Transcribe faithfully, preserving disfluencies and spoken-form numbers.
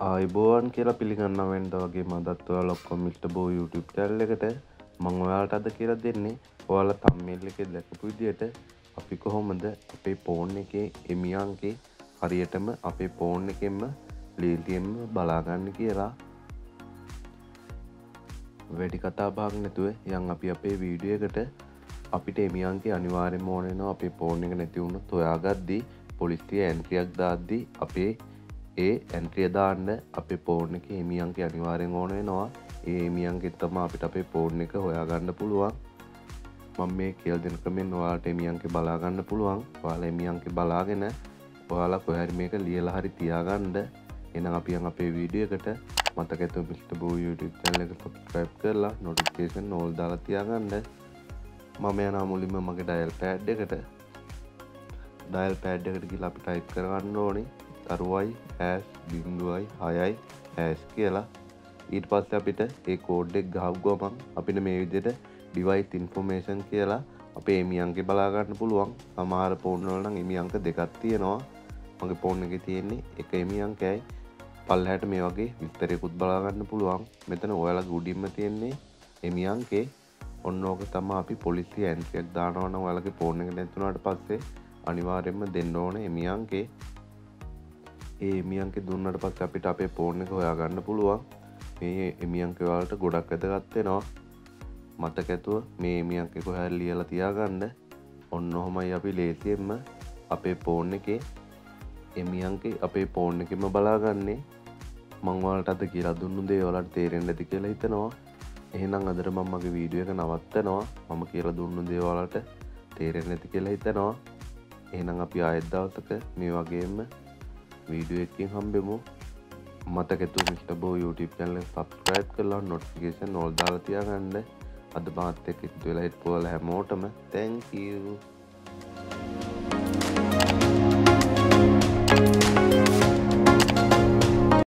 ආයිබෝවන් කියලා පිළිගන්නවෙන්ට වගේ මදත්ව ලොක්කො මිට බෝ YouTube චැනල් එකට මං ඔයාලට අද කියලා දෙන්නේ ඔයාලා තම්මේල් එකේ දැකපු විදියට අපි කොහොමද අපේ ෆෝන් එකේ එමියන්ගේ හරියටම අපේ ෆෝන් එකෙන්ම ලීතියෙන්ම බලාගන්න කියලා. වැඩි කතා බහක් නැතුව යන් අපි අපේ වීඩියෝ එකට. අපිට එමියන්ගේ අනිවාර්යයෙන්ම ඕන වෙනවා අපේ ෆෝන් එක නැති වුණොත් හොයාගද්දී පොලිසිය එන්ට්‍රියක් දාද්දී අපේ ඒ ඇන්ට්‍රිය දාන්න අපේ ෆෝන් එකේ එමියන්ගේ අනිවාර්යෙන් ඕන වෙනවා. ඒ එමියන්ගේ තමයි අපිට අපේ ෆෝන් එක හොයාගන්න පුළුවන්. මම මේ කියලා දෙන ක්‍රමෙන් ඔයාලට එමියන්ගේ බලා ගන්න පුළුවන්. ඔයාලා එමියන්ගේ බලාගෙන ඔයාලා කොහේ හරි මේක ලියලා හරි තියාගන්න. එහෙනම් අපි යන් අපේ වීඩියෝ එකට. මතක ඇතුව මිස්ටර් බෝ YouTube channel එක subscribe කරලා notification all දාලා තියාගන්න. මම යනවා මුලින්ම මගේ dial pad එකට. dial pad එකට ගිහලා අපි type කරගන්න ඕනේ අරුවයි හැස් බිංදුවයි හයයි හැස් කියලා. ඊට පස්සේ අපිට ඒ කෝඩ් එක ගහපු ගමන් අපිට මේ විදිහට device information කියලා අපේ එමියන්ගේ බලා ගන්න පුළුවන්. සමහර ෆෝන් වල නම් එමියන්ක දෙකක් තියෙනවා. මගේ ෆෝන් එකේ තියෙන්නේ එක එමියන්කයි. පල්ලහැට මේ වගේ විස්තරයකුත් බලා ගන්න පුළුවන්. මෙතන ඔයාලගේ උඩින්ම තියෙන්නේ එමියන්කේ. ඔන්න ඕක තමයි අපි පොලිසිය එන්ට්‍රියක් දානවා නම් ඔයාලගේ ෆෝන් එක නැතුණාට පස්සේ අනිවාර්යයෙන්ම දෙන්න ඕනේ එමියන්කේ. ඒ එමියන්කේ දුන්නට පස්සේ අපිට අපේ ෆෝන් එක හොයාගන්න පුළුවන්. මේ එමියන්කේ වලට ගොඩක් වැදගත් වෙනවා. මතක ඇතුව මේ එමියන්කේ කොහේ හරි ලියලා තියාගන්න. ඔන්න ඔහොමයි අපි ලේසියෙන්ම අපේ ෆෝන් එකේ එමියන්කේ අපේ ෆෝන් එකෙම බලාගන්නේ. මම ඔයාලට අද කියලා දුන්නු දේ ඔයාලට තේරෙන්නේ නැති කියලා හිතනවා. එහෙනම් අදට මම මගේ වීඩියෝ එක නවත්තනවා. මම කියලා දුන්නු දේ ඔයාලට තේරෙන්නේ නැති කියලා හිතනවා. එහෙනම් අපි ආයෙත් දවසක මේ වගේම වීඩියෝ එකකින් හම්බෙමු. මතක ඇතුව මිස්ටර් බෝ YouTube channel එක subscribe කරලා notification all දාලා තියාගන්න. අද මාත් එක්ක එකතු වෙලා හිටපු ඔයාලා හැමෝටම thank you.